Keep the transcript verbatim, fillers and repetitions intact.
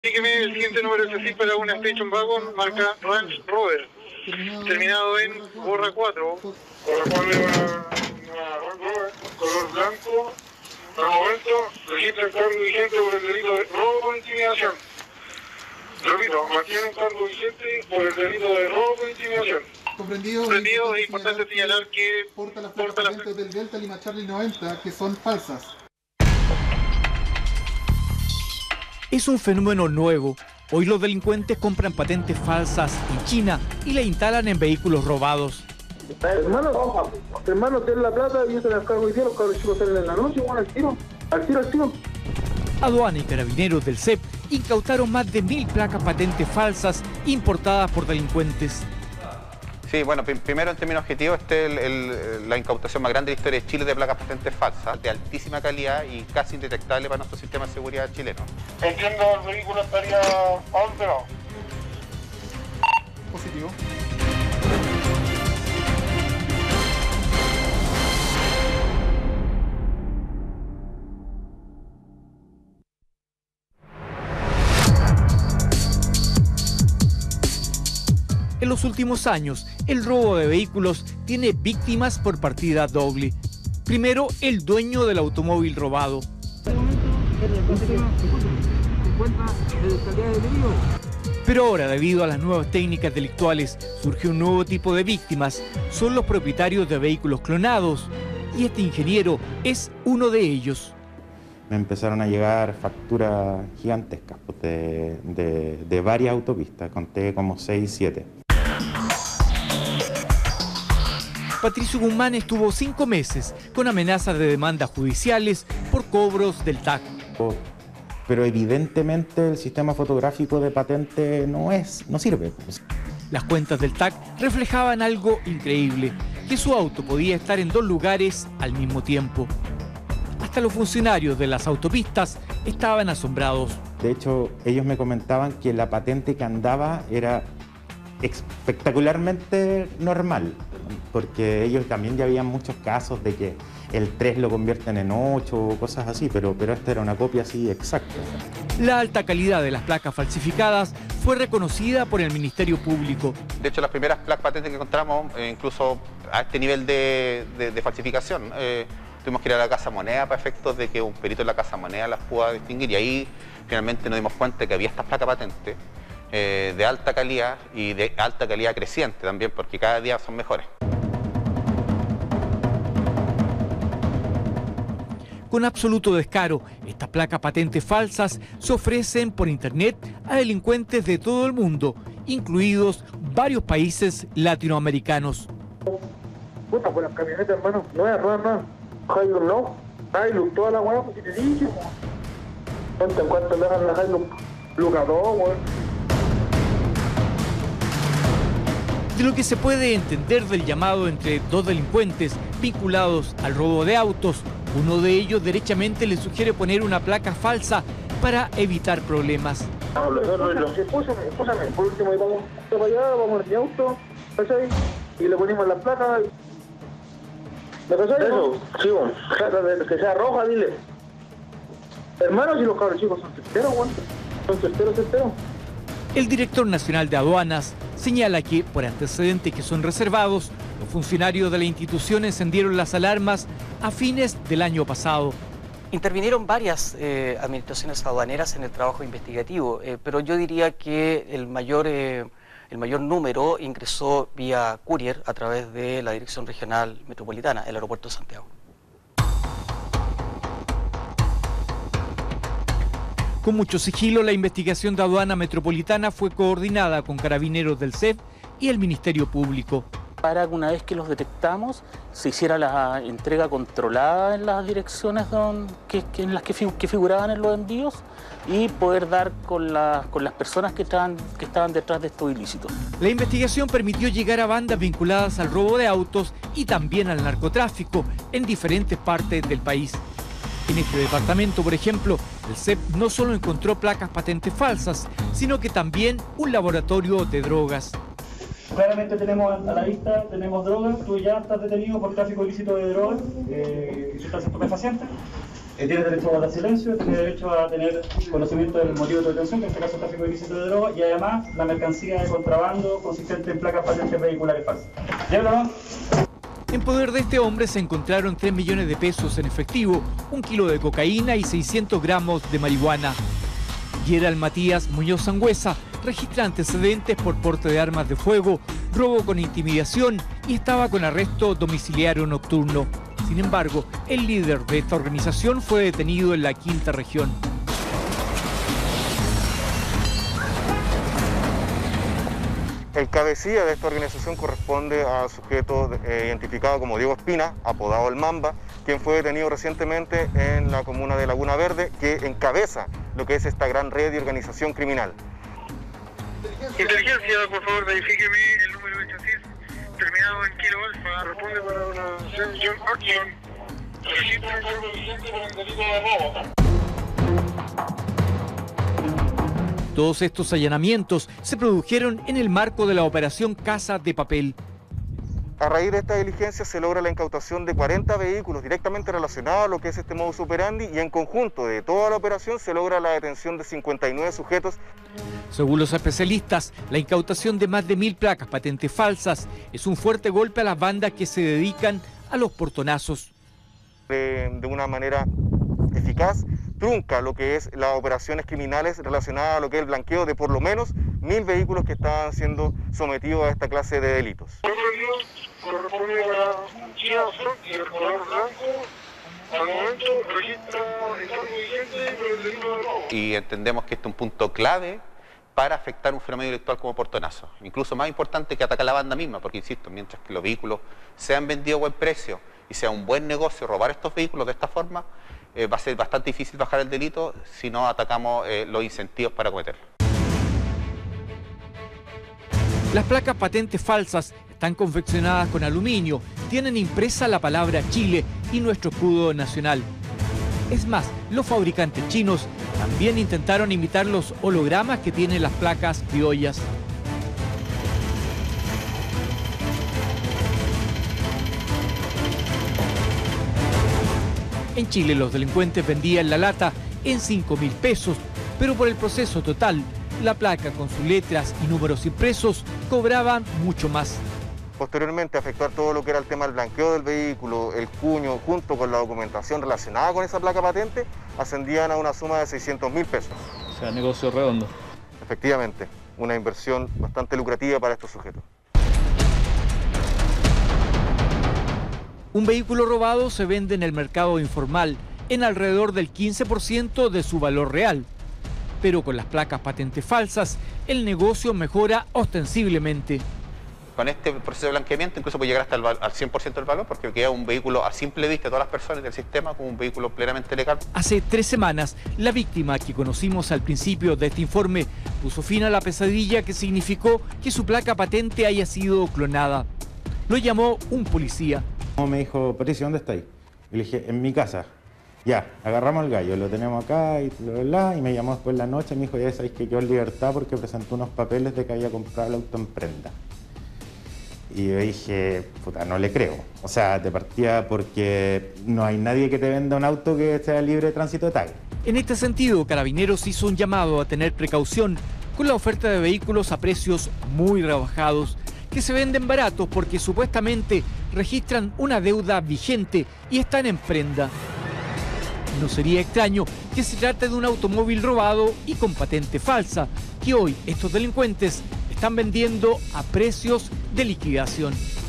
Indíqueme el siguiente número de chasis para una Station Wagon, marca Range Rover, terminado en borra cuatro. Borra cuatro, una Range Rover, color blanco. Al momento, registra el cargo vigente por el delito de robo con intimidación. Repito, mantiene un cargo vigente por el delito de robo con intimidación. Comprendido, Comprendido, es importante señalar que porta las placas patentes del Delta Lima Charlie noventa, que son falsas. Es un fenómeno nuevo. Hoy los delincuentes compran patentes falsas en China y la instalan en vehículos robados. Hermano, hermano, ten la plata y yo se la cargo hoy día, los cabros chicos salen en la noche, bueno, al tiro, al tiro, al tiro. Aduana y carabineros del C E P incautaron más de mil placas patentes falsas importadas por delincuentes. Sí, bueno, primero en términos objetivos, este es el, el, la incautación más grande de la historia de Chile de placas patentes falsas, de altísima calidad y casi indetectable para nuestro sistema de seguridad chileno. Entiendo, el vehículo estaría alterado. Positivo. En los últimos años, el robo de vehículos tiene víctimas por partida doble. Primero, el dueño del automóvil robado. Pero ahora, debido a las nuevas técnicas delictuales, surge un nuevo tipo de víctimas. Son los propietarios de vehículos clonados. Y este ingeniero es uno de ellos. Me empezaron a llegar facturas gigantescas pues, de, de, de varias autopistas. Conté como seis, siete. Patricio Guzmán estuvo cinco meses con amenazas de demandas judiciales por cobros del T A C. Pero evidentemente el sistema fotográfico de patente no es, no sirve. Las cuentas del T A C reflejaban algo increíble, que su auto podía estar en dos lugares al mismo tiempo. Hasta los funcionarios de las autopistas estaban asombrados. De hecho, ellos me comentaban que la patente que andaba era espectacularmente normal, porque ellos también ya habían muchos casos de que el tres lo convierten en ocho o cosas así, pero, pero esta era una copia así exacta. La alta calidad de las placas falsificadas fue reconocida por el Ministerio Público. De hecho, las primeras placas patentes que encontramos, eh, incluso a este nivel de, de, de falsificación, eh, tuvimos que ir a la Casa Moneda para efectos de que un perito en la Casa Moneda las pueda distinguir, y ahí finalmente nos dimos cuenta de que había estas placas patentes eh, de alta calidad y de alta calidad creciente también, porque cada día son mejores. Con absoluto descaro, estas placas patentes falsas se ofrecen por internet a delincuentes de todo el mundo, incluidos varios países latinoamericanos. Puta, por las camionetas, hermano, no voy a robar nada. Hilux no, Hilux, toda la weá, porque te dije, ¿cuánto, cuánto le dan la Hilux? Lucas dos, weón. De lo que se puede entender del llamado entre dos delincuentes vinculados al robo de autos, uno de ellos derechamente le sugiere poner una placa falsa para evitar problemas. Escúchame, escúchame, por último, vamos para allá, vamos en mi auto, ¿cachai? Y le ponemos la placa. ¿Me cachai? Eso, sí, bueno, que sea roja, dile. Hermanos, y los cabros chicos son testeros, weón. Son testeros, testeros. El director nacional de aduanas señala que, por antecedentes que son reservados, los funcionarios de la institución encendieron las alarmas a fines del año pasado. Intervinieron varias eh, administraciones aduaneras en el trabajo investigativo, eh, pero yo diría que el mayor, eh, el mayor número ingresó vía courier a través de la Dirección Regional Metropolitana, el Aeropuerto de Santiago. Con mucho sigilo, la investigación de aduana metropolitana fue coordinada con carabineros del C E P y el Ministerio Público. Para que una vez que los detectamos se hiciera la entrega controlada en las direcciones don, que, que, en las que, que figuraban en los envíos y poder dar con, la, con las personas que estaban, que estaban detrás de estos ilícitos. La investigación permitió llegar a bandas vinculadas al robo de autos y también al narcotráfico en diferentes partes del país. En este departamento, por ejemplo, el C E P no solo encontró placas patentes falsas, sino que también un laboratorio de drogas. Claramente tenemos a la vista, tenemos drogas. Tú ya estás detenido por tráfico ilícito de drogas, eh, sustancias estupefacientes. Eh, tiene derecho a guardar silencio, tiene derecho a tener conocimiento del motivo de detención, que en este caso es tráfico ilícito de droga, y además la mercancía de contrabando consistente en placas patentes vehiculares falsas. ¿Ya no? En poder de este hombre se encontraron tres millones de pesos en efectivo, un kilo de cocaína y seiscientos gramos de marihuana. Gerald Matías Muñoz Sangüesa registra antecedentes por porte de armas de fuego, robo con intimidación y estaba con arresto domiciliario nocturno. Sin embargo, el líder de esta organización fue detenido en la quinta región. El cabecilla de esta organización corresponde al sujeto eh, identificado como Diego Espina, apodado El Mamba, quien fue detenido recientemente en la comuna de Laguna Verde, que encabeza lo que es esta gran red de organización criminal. Inteligencia, por favor, verifíqueme el número de chasis terminado en Kilo Alfa. Responde para una John Action. Registra el cargo vigente por el delito de robo. Todos estos allanamientos se produjeron en el marco de la operación Casa de Papel. A raíz de esta diligencia se logra la incautación de cuarenta vehículos directamente relacionados a lo que es este modus operandi y en conjunto de toda la operación se logra la detención de cincuenta y nueve sujetos. Según los especialistas, la incautación de más de mil placas patentes falsas es un fuerte golpe a las bandas que se dedican a los portonazos. De, de una manera eficaz, trunca lo que es las operaciones criminales relacionadas a lo que es el blanqueo de por lo menos mil vehículos que estaban siendo sometidos a esta clase de delitos. Corresponde para China Frontier, color blanco. Al momento registra el cargo vigente por el delito de robo. Y entendemos que este es un punto clave para afectar un fenómeno intelectual como portonazo. Incluso más importante que atacar a la banda misma, porque insisto, mientras que los vehículos sean vendidos a buen precio y sea un buen negocio robar estos vehículos de esta forma, eh, va a ser bastante difícil bajar el delito si no atacamos eh, los incentivos para cometerlo. Las placas patentes falsas están confeccionadas con aluminio, tienen impresa la palabra Chile y nuestro escudo nacional. Es más, los fabricantes chinos también intentaron imitar los hologramas que tienen las placas criollas. En Chile los delincuentes vendían la lata en cinco mil pesos, pero por el proceso total, la placa con sus letras y números impresos cobraban mucho más. Posteriormente, a efectuar todo lo que era el tema del blanqueo del vehículo, el cuño, junto con la documentación relacionada con esa placa patente, ascendían a una suma de seiscientos mil pesos. O sea, negocio redondo. Efectivamente, una inversión bastante lucrativa para estos sujetos. Un vehículo robado se vende en el mercado informal en alrededor del quince por ciento de su valor real. Pero con las placas patentes falsas, el negocio mejora ostensiblemente. Con este proceso de blanqueamiento incluso puede llegar hasta el, al cien por ciento del valor, porque queda un vehículo a simple vista de todas las personas del sistema como un vehículo plenamente legal. Hace tres semanas, la víctima que conocimos al principio de este informe puso fin a la pesadilla que significó que su placa patente haya sido clonada. Lo llamó un policía. Me dijo, Patricio, ¿dónde estáis? Y le dije, en mi casa. Ya, agarramos al gallo, lo tenemos acá y bla, bla, y me llamó después en la noche y me dijo, ya sabéis que quedó en libertad porque presentó unos papeles de que había comprado el auto en prenda. Y yo dije, puta, no le creo. O sea, de partida porque no hay nadie que te venda un auto que sea libre de tránsito de tag. En este sentido, Carabineros hizo un llamado a tener precaución con la oferta de vehículos a precios muy rebajados, que se venden baratos porque supuestamente registran una deuda vigente y están en prenda. No sería extraño que se trate de un automóvil robado y con patente falsa, que hoy estos delincuentes están vendiendo a precios de liquidación.